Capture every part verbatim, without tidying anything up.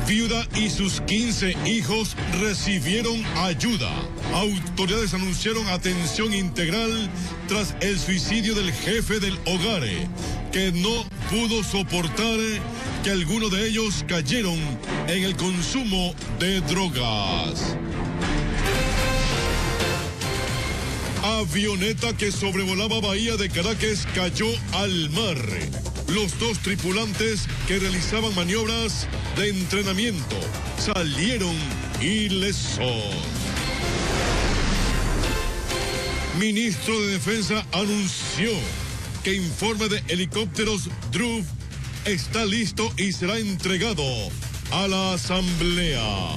Viuda y sus quince hijos recibieron ayuda. Autoridades anunciaron atención integral tras el suicidio del jefe del hogar, que no pudo soportar que algunos de ellos cayeron en el consumo de drogas. Avioneta que sobrevolaba Bahía de Caracas cayó al mar. Los dos tripulantes que realizaban maniobras de entrenamiento salieron ilesos. Ministro de Defensa anunció que informe de helicópteros D R U F está listo y será entregado a la Asamblea.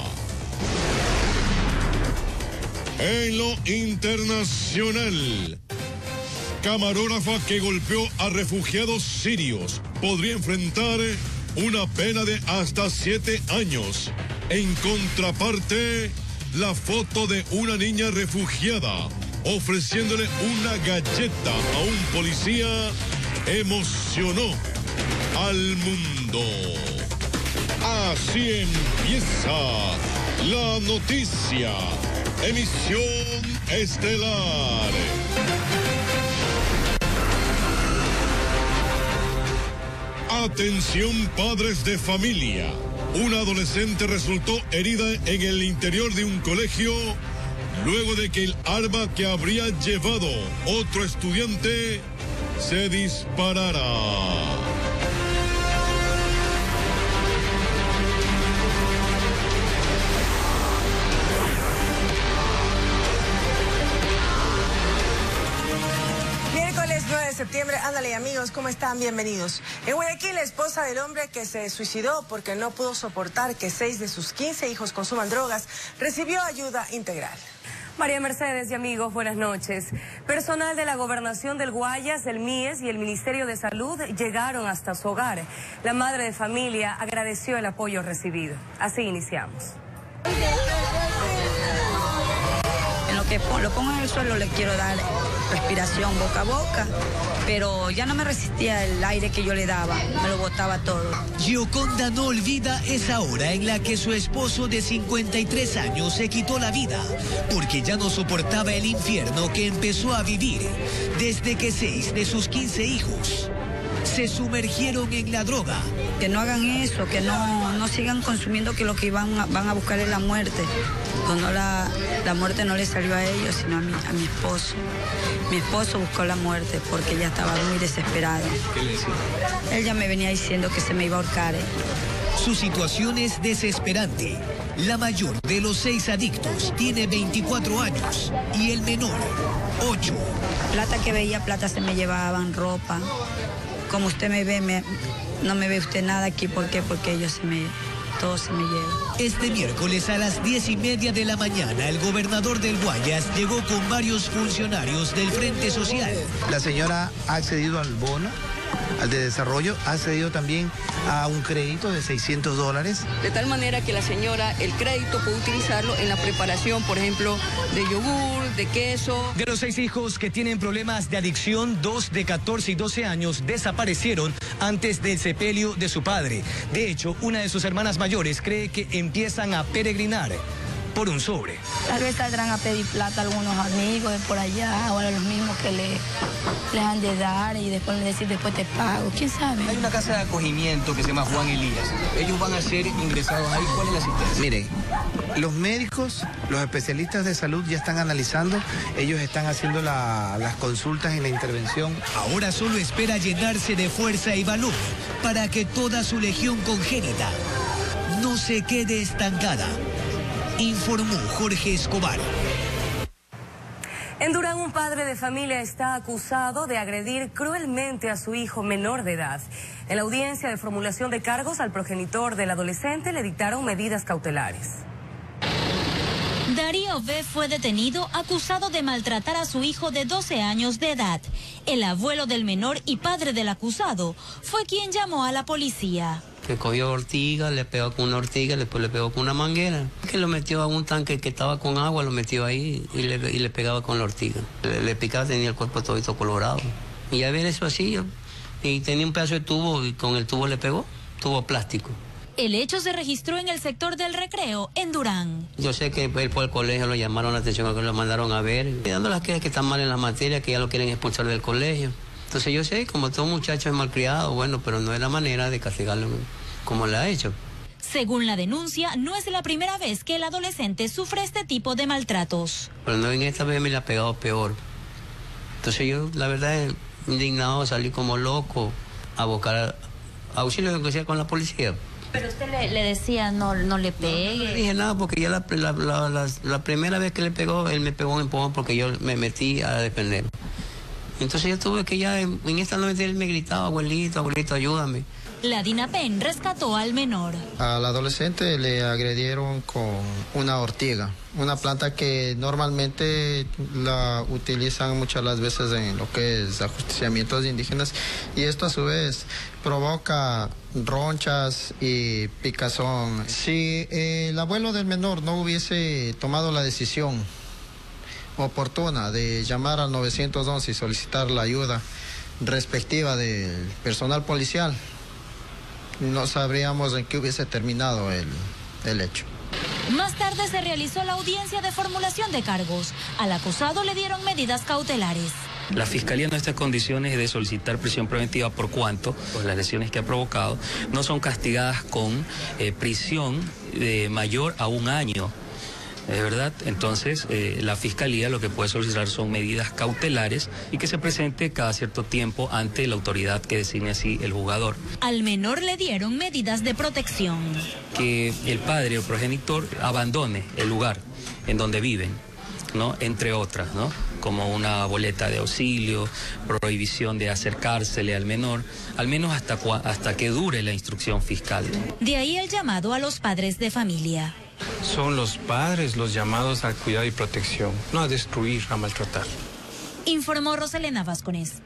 En lo internacional, camarógrafa que golpeó a refugiados sirios podría enfrentar una pena de hasta siete años. En contraparte, la foto de una niña refugiada ofreciéndole una galleta a un policía emocionó al mundo. Así empieza la noticia. Emisión estelar. Atención, padres de familia. Una adolescente resultó herida en el interior de un colegio luego de que el arma que habría llevado otro estudiante se disparara. nueve de septiembre, ándale amigos, ¿cómo están? Bienvenidos. En Guayaquil, la esposa del hombre que se suicidó porque no pudo soportar que seis de sus quince hijos consuman drogas, recibió ayuda integral. María Mercedes y amigos, buenas noches. Personal de la Gobernación del Guayas, el M I E S y el Ministerio de Salud llegaron hasta su hogar. La madre de familia agradeció el apoyo recibido. Así iniciamos. En lo que lo pongo en el suelo le quiero dar respiración boca a boca, pero ya no me resistía el aire que yo le daba, me lo botaba todo. Gioconda no olvida esa hora en la que su esposo de cincuenta y tres años se quitó la vida, porque ya no soportaba el infierno que empezó a vivir desde que seis de sus quince hijos se sumergieron en la droga. Que no hagan eso, que no, no sigan consumiendo, que lo que van a, van a buscar es la muerte. Cuando la, la muerte no le salió a ellos, sino a mi, a mi esposo. Mi esposo buscó la muerte porque ya estaba muy desesperado. ¿Qué le decía? Él ya me venía diciendo que se me iba a ahorcar. ¿eh? Su situación es desesperante. La mayor de los seis adictos tiene veinticuatro años y el menor, ocho. Plata que veía, plata se me llevaban, ropa. Como usted me ve, me, no me ve usted nada aquí. ¿Por qué? Porque ellos se me, todo se me lleva. Este miércoles a las diez y media de la mañana, el gobernador del Guayas llegó con varios funcionarios del Frente Social. La señora ha accedido al bono, al de desarrollo, ha accedido también a un crédito de seiscientos dólares. De tal manera que la señora, el crédito puede utilizarlo en la preparación, por ejemplo, de yogur, de queso. De los seis hijos que tienen problemas de adicción, dos de catorce y doce años desaparecieron antes del sepelio de su padre. De hecho, una de sus hermanas mayores cree que empiezan a peregrinar por un sobre. Tal vez saldrán a pedir plata a algunos amigos de por allá, o a los mismos que le, les han de dar y después le decir después te pago, quién sabe. Hay una casa de acogimiento que se llama Juan Elías. Ellos van a ser ingresados ahí. ¿Cuál es la asistencia? Mire, los médicos, los especialistas de salud ya están analizando, ellos están haciendo la, las consultas en la intervención. Ahora solo espera llenarse de fuerza y valor para que toda su legión congénita no se quede estancada. Informó Jorge Escobar. En Durán, un padre de familia está acusado de agredir cruelmente a su hijo menor de edad. En la audiencia de formulación de cargos al progenitor del adolescente le dictaron medidas cautelares. Darío B. fue detenido acusado de maltratar a su hijo de doce años de edad. El abuelo del menor y padre del acusado fue quien llamó a la policía. Que cogió ortiga, le pegó con una ortiga, después le pegó con una manguera. Que lo metió a un tanque que estaba con agua, lo metió ahí y le, y le pegaba con la ortiga. Le, le picaba, tenía el cuerpo todito colorado. Y a ver eso así, y tenía un pedazo de tubo y con el tubo le pegó, tubo plástico. El hecho se registró en el sector del Recreo, en Durán. Yo sé que él por el colegio lo llamaron la atención, que lo mandaron a ver, dando las quejas que están mal en la materia, que ya lo quieren expulsar del colegio. Entonces yo sé, como todo muchacho es malcriado, bueno, pero no es la manera de castigarlo como le ha hecho. Según la denuncia, no es la primera vez que el adolescente sufre este tipo de maltratos. Pero no, en esta vez me la ha pegado peor. Entonces yo, la verdad, es indignado, salí como loco a buscar auxilio que sea con la policía. Pero usted le, le decía, no, no le pegue. No, no le dije nada, porque ya la, la, la, la, la primera vez que le pegó, él me pegó un empujón porque yo me metí a defender. Entonces yo tuve que ya, en, en esta noche él me gritaba, abuelito, abuelito, ayúdame. La DINAPEN rescató al menor. Al adolescente le agredieron con una ortiga, una planta que normalmente la utilizan muchas las veces en lo que es ajusticiamientos indígenas, y esto a su vez provoca ronchas y picazón. Si el abuelo del menor no hubiese tomado la decisión oportuna de llamar al nueve once y solicitar la ayuda respectiva del personal policial, no sabríamos en qué hubiese terminado el, el hecho. Más tarde se realizó la audiencia de formulación de cargos. Al acusado le dieron medidas cautelares. La Fiscalía no está en condiciones de solicitar prisión preventiva por cuanto pues, las lesiones que ha provocado no son castigadas con eh, prisión de mayor a un año. ¿Es verdad? Entonces, eh, la Fiscalía lo que puede solicitar son medidas cautelares y que se presente cada cierto tiempo ante la autoridad que designe así el juzgador. Al menor le dieron medidas de protección. Que el padre o progenitor abandone el lugar en donde viven, ¿no? Entre otras, ¿no? Como una boleta de auxilio, prohibición de acercársele al menor, al menos hasta, hasta que dure la instrucción fiscal. De ahí el llamado a los padres de familia. Son los padres los llamados al cuidado y protección, no a destruir, a maltratar. Informó Roselena Vázquez.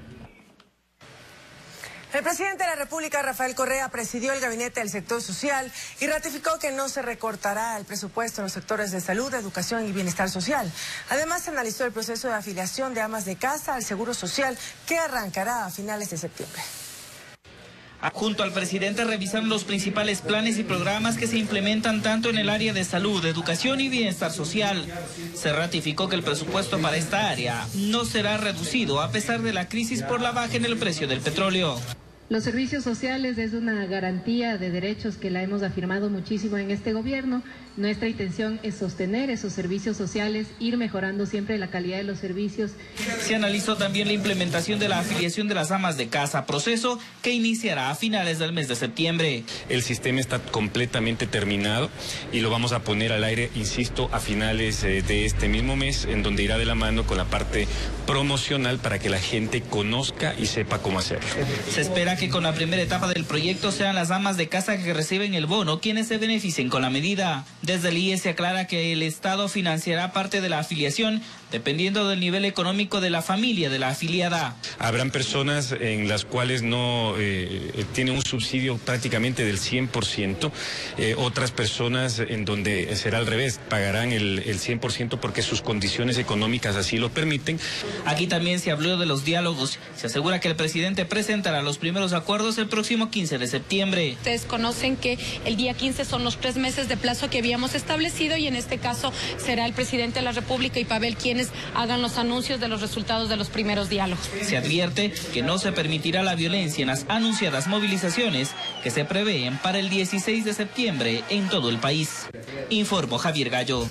El presidente de la República, Rafael Correa, presidió el gabinete del sector social y ratificó que no se recortará el presupuesto en los sectores de salud, educación y bienestar social. Además, se analizó el proceso de afiliación de amas de casa al Seguro Social, que arrancará a finales de septiembre. Junto al presidente revisaron los principales planes y programas que se implementan tanto en el área de salud, educación y bienestar social. Se ratificó que el presupuesto para esta área no será reducido a pesar de la crisis por la baja en el precio del petróleo. Los servicios sociales es una garantía de derechos que la hemos afirmado muchísimo en este gobierno. Nuestra intención es sostener esos servicios sociales, ir mejorando siempre la calidad de los servicios. Se analizó también la implementación de la afiliación de las amas de casa, proceso que iniciará a finales del mes de septiembre. El sistema está completamente terminado y lo vamos a poner al aire, insisto, a finales de este mismo mes, en donde irá de la mano con la parte promocional para que la gente conozca y sepa cómo hacerlo. Se espera que con la primera etapa del proyecto sean las amas de casa que reciben el bono quienes se beneficien con la medida. Desde el I E S se aclara que el Estado financiará parte de la afiliación dependiendo del nivel económico de la familia de la afiliada. Habrán personas en las cuales no eh, tienen un subsidio prácticamente del cien por ciento, eh, otras personas en donde será al revés, pagarán el, el cien por ciento porque sus condiciones económicas así lo permiten. Aquí también se habló de los diálogos. Se asegura que el presidente presentará los primeros acuerdos el próximo quince de septiembre. Ustedes conocen que el día quince son los tres meses de plazo que habíamos establecido y en este caso será el presidente de la República y Pavel quienes hagan los anuncios de los resultados de los primeros diálogos. Se advierte que no se permitirá la violencia en las anunciadas movilizaciones que se prevén para el dieciséis de septiembre en todo el país. Informó Javier Gallo.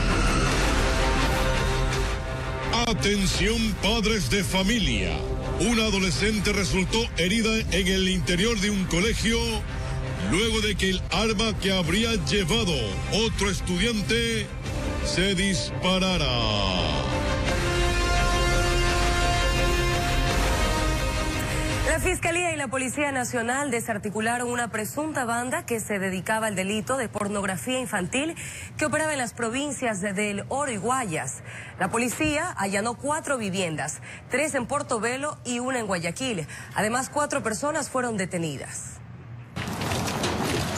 Atención padres de familia. Una adolescente resultó herida en el interior de un colegio luego de que el arma que habría llevado otro estudiante se disparara. La Fiscalía y la Policía Nacional desarticularon una presunta banda que se dedicaba al delito de pornografía infantil que operaba en las provincias del Oro y Guayas. La policía allanó cuatro viviendas, tres en Portobelo y una en Guayaquil. Además, cuatro personas fueron detenidas.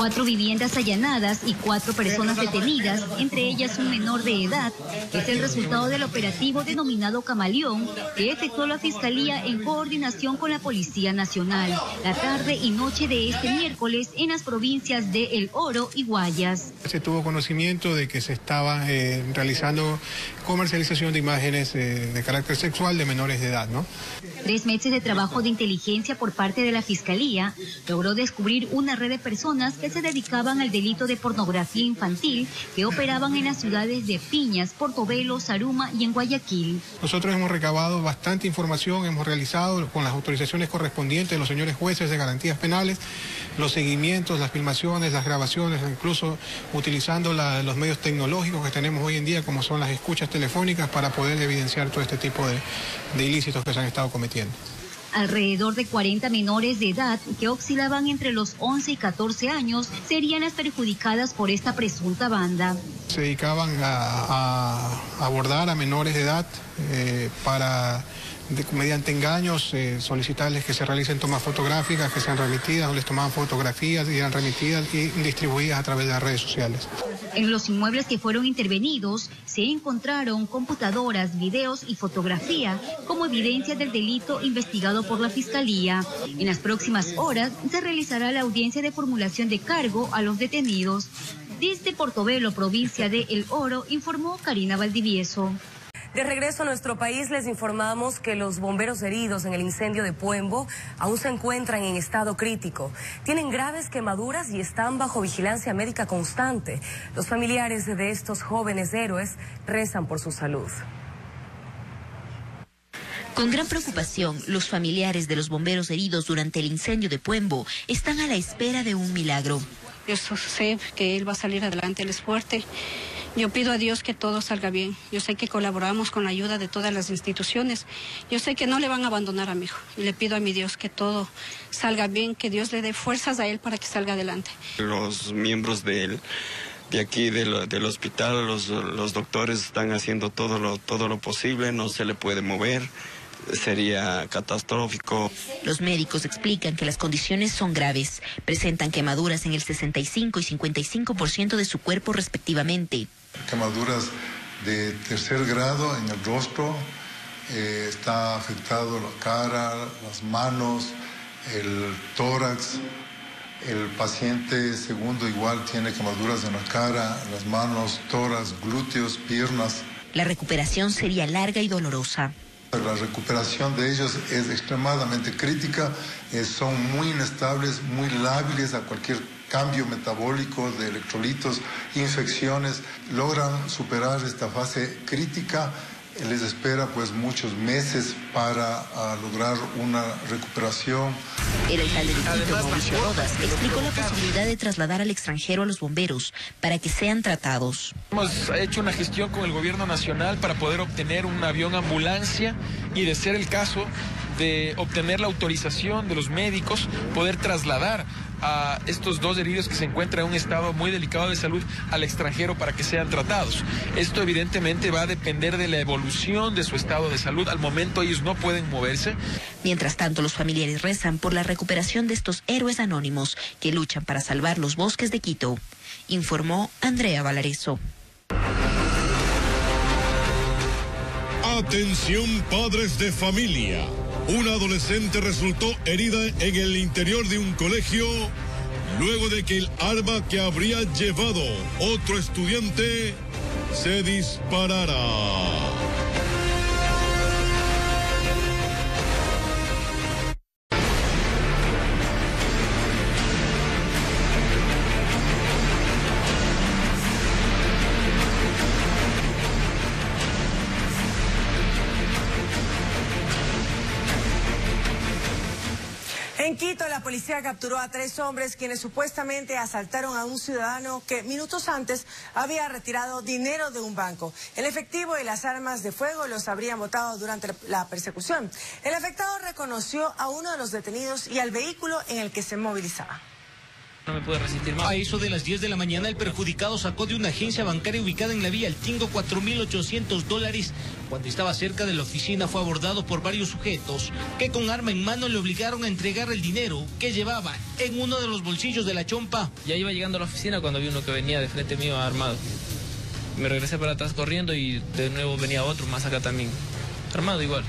Cuatro viviendas allanadas y cuatro personas detenidas, entre ellas un menor de edad, es el resultado del operativo denominado Camaleón, que efectuó la Fiscalía en coordinación con la Policía Nacional, la tarde y noche de este miércoles en las provincias de El Oro y Guayas. Se tuvo conocimiento de que se estaba eh, realizando comercialización de imágenes eh, de carácter sexual de menores de edad, ¿no? Tres meses de trabajo de inteligencia por parte de la Fiscalía logró descubrir una red de personas que se dedicaban al delito de pornografía infantil que operaban en las ciudades de Piñas, Portobelo, Zaruma y en Guayaquil. Nosotros hemos recabado bastante información, hemos realizado con las autorizaciones correspondientes de los señores jueces de garantías penales los seguimientos, las filmaciones, las grabaciones, incluso utilizando la, los medios tecnológicos que tenemos hoy en día, como son las escuchas telefónicas, para poder evidenciar todo este tipo de, de ilícitos que se han estado cometiendo. Alrededor de cuarenta menores de edad que oscilaban entre los once y catorce años serían las perjudicadas por esta presunta banda. Se dedicaban a, a abordar a menores de edad eh, para, de, mediante engaños, eh, solicitarles que se realicen tomas fotográficas, que sean remitidas, o les tomaban fotografías y eran remitidas y distribuidas a través de las redes sociales. En los inmuebles que fueron intervenidos se encontraron computadoras, videos y fotografía como evidencia del delito investigado por la Fiscalía. En las próximas horas se realizará la audiencia de formulación de cargo a los detenidos. Desde Portobelo, provincia de El Oro, informó Karina Valdivieso. De regreso a nuestro país, les informamos que los bomberos heridos en el incendio de Puembo aún se encuentran en estado crítico. Tienen graves quemaduras y están bajo vigilancia médica constante. Los familiares de estos jóvenes héroes rezan por su salud. Con gran preocupación, los familiares de los bomberos heridos durante el incendio de Puembo están a la espera de un milagro. Yo sé que él va a salir adelante, él es fuerte. Yo pido a Dios que todo salga bien. Yo sé que colaboramos con la ayuda de todas las instituciones. Yo sé que no le van a abandonar a mi hijo. Y le pido a mi Dios que todo salga bien, que Dios le dé fuerzas a él para que salga adelante. Los miembros de él, de aquí del, del hospital, los, los doctores están haciendo todo lo, todo lo posible, no se le puede mover. Sería catastrófico. Los médicos explican que las condiciones son graves. Presentan quemaduras en el sesenta y cinco y cincuenta y cinco por ciento de su cuerpo respectivamente. Quemaduras de tercer grado en el rostro, eh, está afectado la cara, las manos, el tórax. El paciente segundo igual tiene quemaduras en la cara, las manos, tórax, glúteos, piernas. La recuperación sería larga y dolorosa. La recuperación de ellos es extremadamente crítica, eh, son muy inestables, muy lábiles a cualquier cambio metabólico de electrolitos, infecciones. Logran superar esta fase crítica, eh, les espera pues muchos meses para a, lograr una recuperación. El alcalde de Quito, Mauricio Rodas, explicó la posibilidad de trasladar al extranjero a los bomberos para que sean tratados. Hemos hecho una gestión con el gobierno nacional para poder obtener un avión ambulancia y, de ser el caso, de obtener la autorización de los médicos, poder trasladar a estos dos heridos que se encuentran en un estado muy delicado de salud al extranjero para que sean tratados. Esto evidentemente va a depender de la evolución de su estado de salud. Al momento ellos no pueden moverse. Mientras tanto, los familiares rezan por la recuperación de estos héroes anónimos que luchan para salvar los bosques de Quito, informó Andrea Valareso. Atención, padres de familia. Una adolescente resultó herida en el interior de un colegio luego de que el arma que habría llevado otro estudiante se disparara. En Quito, la policía capturó a tres hombres quienes supuestamente asaltaron a un ciudadano que minutos antes había retirado dinero de un banco. El efectivo y las armas de fuego los habrían botado durante la persecución. El afectado reconoció a uno de los detenidos y al vehículo en el que se movilizaba. No me pude resistir más. A eso de las diez de la mañana, el perjudicado sacó de una agencia bancaria ubicada en la vía El Tingo cuatro mil ochocientos dólares. Cuando estaba cerca de la oficina fue abordado por varios sujetos que con arma en mano le obligaron a entregar el dinero que llevaba en uno de los bolsillos de la chompa. Ya iba llegando a la oficina cuando vi uno que venía de frente mío armado. Me regresé para atrás corriendo y de nuevo venía otro más acá también, armado igual.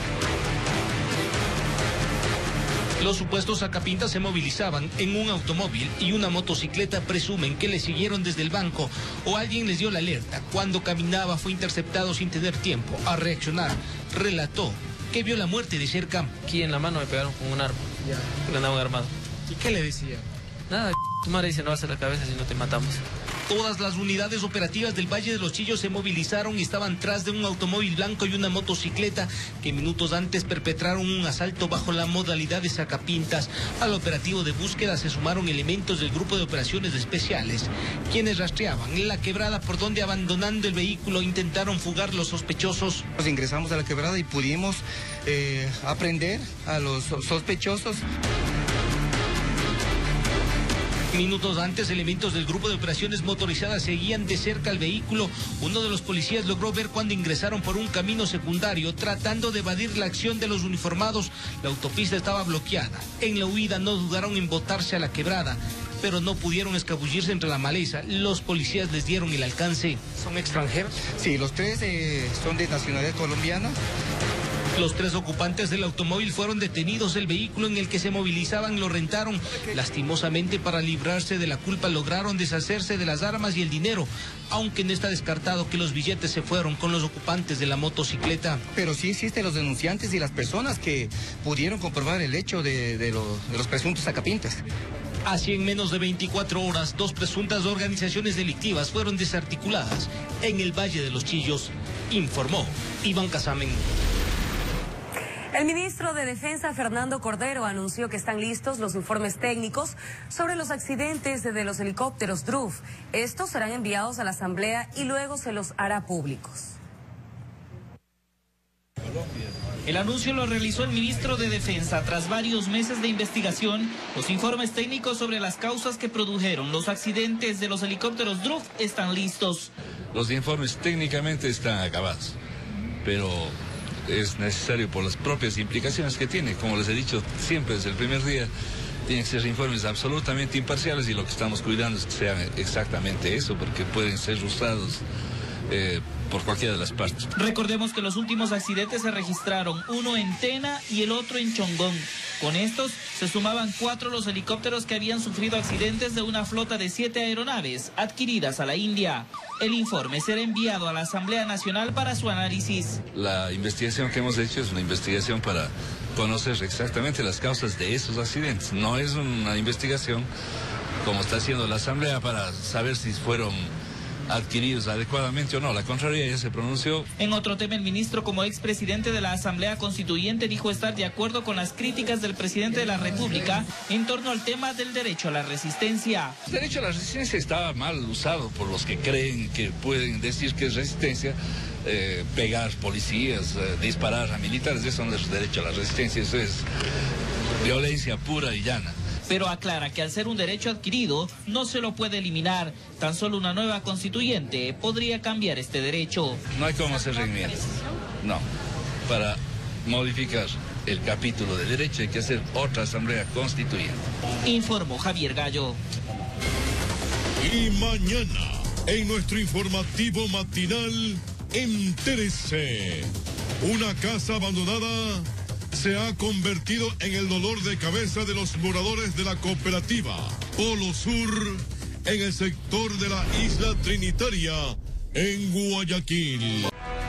Los supuestos sacapintas se movilizaban en un automóvil y una motocicleta. Presumen que le siguieron desde el banco o alguien les dio la alerta. Cuando caminaba fue interceptado sin tener tiempo a reaccionar. Relató que vio la muerte de cerca. Aquí en la mano me pegaron con un arma, ya, porque andaban armados. ¿Y qué le decía? Nada, tu madre dice no alza la cabeza si no te matamos. Todas las unidades operativas del Valle de los Chillos se movilizaron y estaban tras de un automóvil blanco y una motocicleta que minutos antes perpetraron un asalto bajo la modalidad de sacapintas. Al operativo de búsqueda se sumaron elementos del Grupo de Operaciones Especiales, quienes rastreaban la quebrada por donde, abandonando el vehículo, intentaron fugar los sospechosos. Nos ingresamos a la quebrada y pudimos eh, aprender a los sospechosos. Minutos antes, elementos del Grupo de Operaciones Motorizadas seguían de cerca al vehículo. Uno de los policías logró ver cuando ingresaron por un camino secundario, tratando de evadir la acción de los uniformados. La autopista estaba bloqueada. En la huida no dudaron en botarse a la quebrada, pero no pudieron escabullirse entre la maleza. Los policías les dieron el alcance. ¿Son extranjeros? Sí, los tres eh, son de nacionalidad colombiana. Los tres ocupantes del automóvil fueron detenidos. El vehículo en el que se movilizaban lo rentaron. Lastimosamente, para librarse de la culpa, lograron deshacerse de las armas y el dinero, aunque no está descartado que los billetes se fueron con los ocupantes de la motocicleta. Pero sí existen los denunciantes y las personas que pudieron comprobar el hecho de, de, lo, de los presuntos sacapintas. Así, en menos de veinticuatro horas, dos presuntas organizaciones delictivas fueron desarticuladas en el Valle de los Chillos, informó Iván Casamen. El ministro de Defensa, Fernando Cordero, anunció que están listos los informes técnicos sobre los accidentes de los helicópteros D R U F. Estos serán enviados a la Asamblea y luego se los hará públicos. El anuncio lo realizó el ministro de Defensa tras varios meses de investigación. Los informes técnicos sobre las causas que produjeron los accidentes de los helicópteros D R U F están listos. Los informes técnicamente están acabados, pero es necesario por las propias implicaciones que tiene. Como les he dicho siempre desde el primer día, tienen que ser informes absolutamente imparciales y lo que estamos cuidando es que sean exactamente eso, porque pueden ser usados eh, por cualquiera de las partes. Recordemos que los últimos accidentes se registraron, uno en Tena y el otro en Chongón. Con estos se sumaban cuatro los helicópteros que habían sufrido accidentes de una flota de siete aeronaves adquiridas a la India. El informe será enviado a la Asamblea Nacional para su análisis. La investigación que hemos hecho es una investigación para conocer exactamente las causas de esos accidentes. No es una investigación como está haciendo la Asamblea para saber si fueron adquiridos adecuadamente o no. La Contraloría ya se pronunció. En otro tema, el ministro, como expresidente de la Asamblea Constituyente, dijo estar de acuerdo con las críticas del presidente de la República en torno al tema del derecho a la resistencia. El derecho a la resistencia estaba mal usado por los que creen que pueden decir que es resistencia. Eh, pegar policías, eh, disparar a militares, eso no es derecho a la resistencia, eso es violencia pura y llana. Pero aclara que al ser un derecho adquirido no se lo puede eliminar. Tan solo una nueva constituyente podría cambiar este derecho. No hay cómo hacer enmiendas. No. Para modificar el capítulo de derecho hay que hacer otra asamblea constituyente. Informó Javier Gallo. Y mañana, en nuestro informativo matinal, entérese. Una casa abandonada se ha convertido en el dolor de cabeza de los moradores de la cooperativa Polo Sur en el sector de la Isla Trinitaria, en Guayaquil.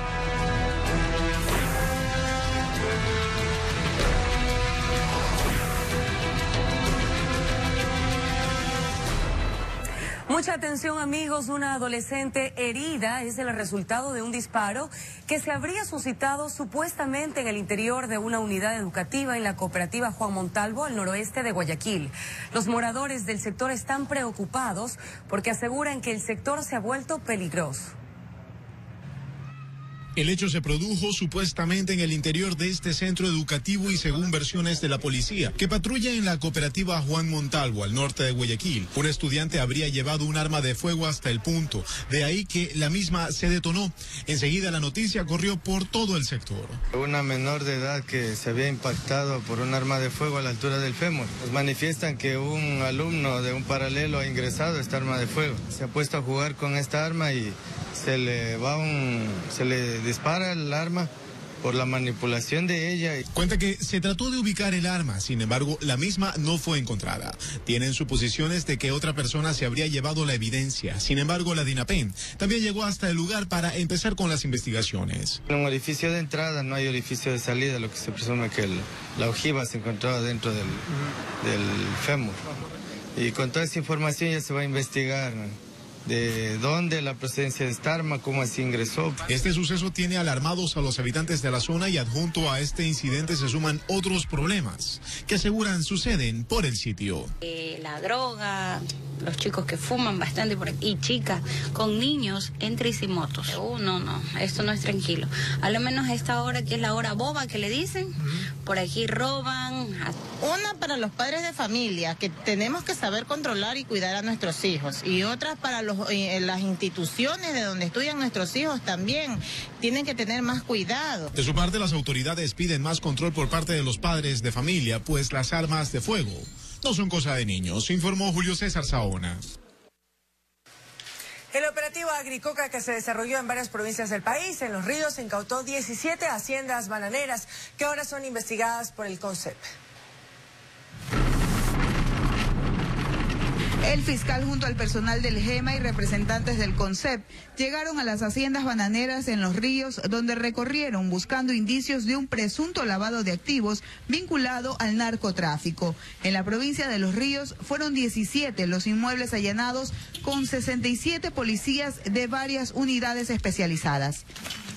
Mucha atención, amigos. Una adolescente herida es el resultado de un disparo que se habría suscitado supuestamente en el interior de una unidad educativa en la cooperativa Juan Montalvo, al noroeste de Guayaquil. Los moradores del sector están preocupados porque aseguran que el sector se ha vuelto peligroso. El hecho se produjo supuestamente en el interior de este centro educativo y según versiones de la policía, que patrulla en la cooperativa Juan Montalvo, al norte de Guayaquil, un estudiante habría llevado un arma de fuego hasta el punto, de ahí que la misma se detonó. Enseguida la noticia corrió por todo el sector. Una menor de edad que se había impactado por un arma de fuego a la altura del fémur. Nos manifiestan que un alumno de un paralelo ha ingresado esta arma de fuego. Se ha puesto a jugar con esta arma y se le va un, se le dispara el arma por la manipulación de ella. Cuenta que se trató de ubicar el arma, sin embargo, la misma no fue encontrada. Tienen suposiciones de que otra persona se habría llevado la evidencia. Sin embargo, la DINAPEN también llegó hasta el lugar para empezar con las investigaciones. En un orificio de entrada no hay orificio de salida, lo que se presume que el, la ojiva se encontraba dentro del, del fémur. Y con toda esa información ya se va a investigar de dónde la procedencia de esta arma, cómo así ingresó. Este suceso tiene alarmados a los habitantes de la zona y adjunto a este incidente se suman otros problemas que aseguran suceden por el sitio. Eh, la droga, los chicos que fuman bastante por aquí, y chicas con niños en tricimotos. Uh, no, no, esto no es tranquilo. A lo menos a esta hora, que es la hora boba que le dicen, por aquí roban. Una para los padres de familia, que tenemos que saber controlar y cuidar a nuestros hijos, y otra para los las instituciones de donde estudian nuestros hijos también tienen que tener más cuidado. De su parte, las autoridades piden más control por parte de los padres de familia, pues las armas de fuego no son cosa de niños, informó Julio César Saona. El operativo Agricoca, que se desarrolló en varias provincias del país, en Los Ríos, incautó diecisiete haciendas bananeras que ahora son investigadas por el CONCEP. El fiscal junto al personal del GEMA y representantes del CONCEP llegaron a las haciendas bananeras en Los Ríos, donde recorrieron buscando indicios de un presunto lavado de activos vinculado al narcotráfico. En la provincia de Los Ríos fueron diecisiete los inmuebles allanados con sesenta y siete policías de varias unidades especializadas.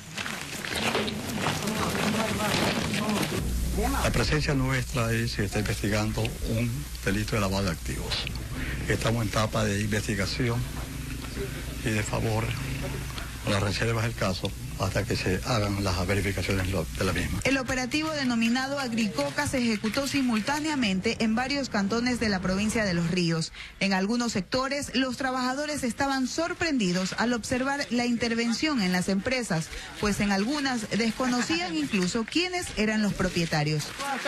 La presencia nuestra es que está investigando un delito de lavado de activos. Estamos en etapa de investigación y de favor a las reservas del caso hasta que se hagan las verificaciones de la misma. El operativo denominado Agricoca se ejecutó simultáneamente en varios cantones de la provincia de Los Ríos. En algunos sectores, los trabajadores estaban sorprendidos al observar la intervención en las empresas, pues en algunas desconocían incluso quiénes eran los propietarios.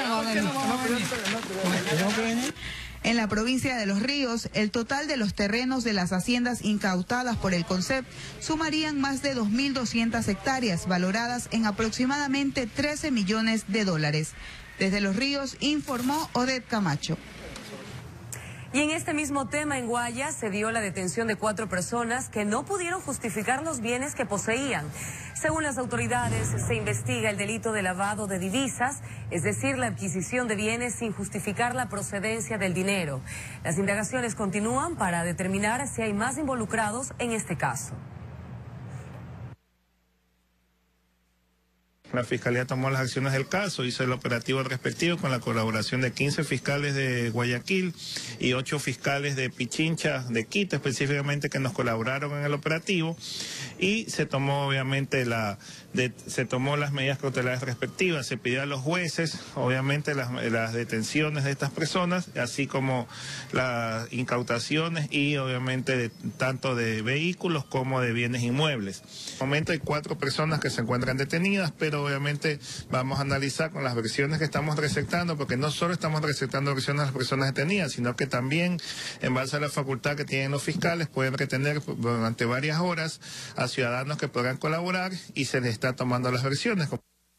En la provincia de Los Ríos, el total de los terrenos de las haciendas incautadas por el CONCEP sumarían más de dos mil doscientas hectáreas, valoradas en aproximadamente trece millones de dólares. Desde Los Ríos informó Odette Camacho. Y en este mismo tema, en Guayas, se dio la detención de cuatro personas que no pudieron justificar los bienes que poseían. Según las autoridades, se investiga el delito de lavado de divisas, es decir, la adquisición de bienes sin justificar la procedencia del dinero. Las indagaciones continúan para determinar si hay más involucrados en este caso. La Fiscalía tomó las acciones del caso, hizo el operativo respectivo con la colaboración de quince fiscales de Guayaquil y ocho fiscales de Pichincha, de Quito específicamente, que nos colaboraron en el operativo, y se tomó obviamente la de, se tomó las medidas cautelares respectivas. Se pidió a los jueces obviamente las, las detenciones de estas personas, así como las incautaciones y obviamente de, tanto de vehículos como de bienes inmuebles. En el momento hay cuatro personas que se encuentran detenidas, pero obviamente vamos a analizar con las versiones que estamos receptando, porque no solo estamos receptando versiones de las personas detenidas, sino que también, en base a la facultad que tienen los fiscales, pueden retener durante varias horas a ciudadanos que podrán colaborar y se les está tomando las versiones.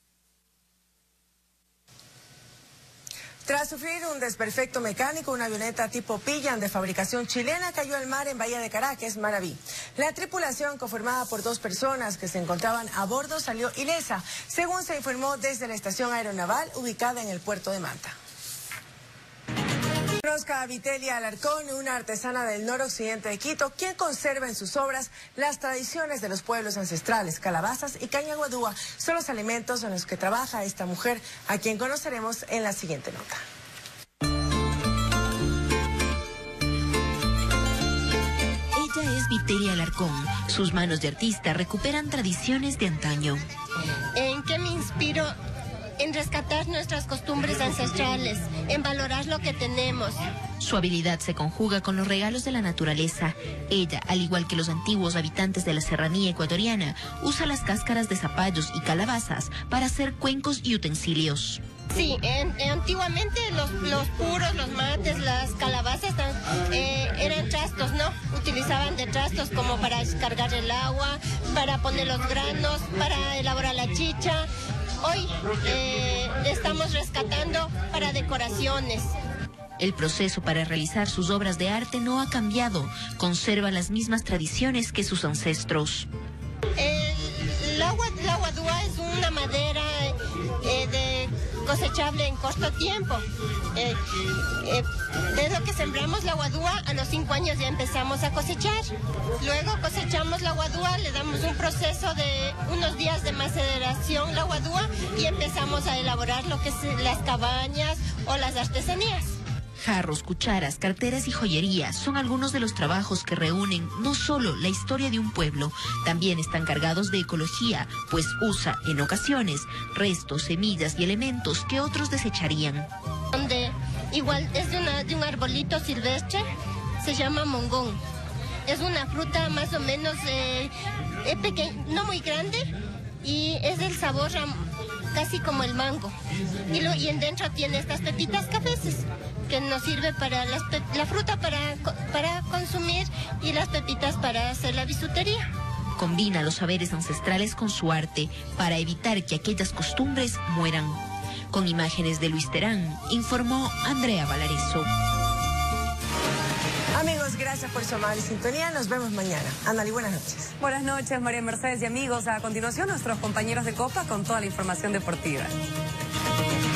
Tras sufrir un desperfecto mecánico, una avioneta tipo Pillan de fabricación chilena cayó al mar en Bahía de Caracas, Maraví. La tripulación, conformada por dos personas que se encontraban a bordo, salió ilesa, según se informó desde la estación aeronaval ubicada en el puerto de Manta. Conozca a Vitelia Alarcón, una artesana del noroccidente de Quito, quien conserva en sus obras las tradiciones de los pueblos ancestrales. Calabazas y caña guadúa son los alimentos en los que trabaja esta mujer, a quien conoceremos en la siguiente nota. Ella es Vitelia Alarcón. Sus manos de artista recuperan tradiciones de antaño. ¿En qué me inspiro? En rescatar nuestras costumbres ancestrales, en valorar lo que tenemos. Su habilidad se conjuga con los regalos de la naturaleza. Ella, al igual que los antiguos habitantes de la serranía ecuatoriana, usa las cáscaras de zapallos y calabazas para hacer cuencos y utensilios. Sí, en, en, antiguamente los, los puros, los mates, las calabazas eh, eran trastos, ¿no? Utilizaban de trastos como para cargar el agua, para poner los granos, para elaborar la chicha. Hoy eh, estamos rescatando para decoraciones. El proceso para realizar sus obras de arte no ha cambiado. Conserva las mismas tradiciones que sus ancestros. El, el agua, la guadúa es una madera eh, de cosechable en corto tiempo. Eh, eh, desde lo que sembramos la guadúa, a los cinco años ya empezamos a cosechar. Luego cosechamos la guadúa, le damos un proceso de unos días de maceración la guadúa y empezamos a elaborar lo que es las cabañas o las artesanías. Jarros, cucharas, carteras y joyería son algunos de los trabajos que reúnen no solo la historia de un pueblo, también están cargados de ecología, pues usa, en ocasiones, restos, semillas y elementos que otros desecharían. Donde igual es de, una, de un arbolito silvestre, se llama mongón. Es una fruta más o menos eh, es pequeña, no muy grande, y es del sabor casi como el mango. Y, lo, y en dentro tiene estas pepitas cafeces, que nos sirve para las la fruta para, para consumir y las pepitas para hacer la bisutería. Combina los saberes ancestrales con su arte para evitar que aquellas costumbres mueran. Con imágenes de Luis Terán, informó Andrea Valareso. Amigos, gracias por su amable sintonía. Nos vemos mañana. Ándale, buenas noches. Buenas noches, María Mercedes y amigos. A continuación, nuestros compañeros de Copa con toda la información deportiva.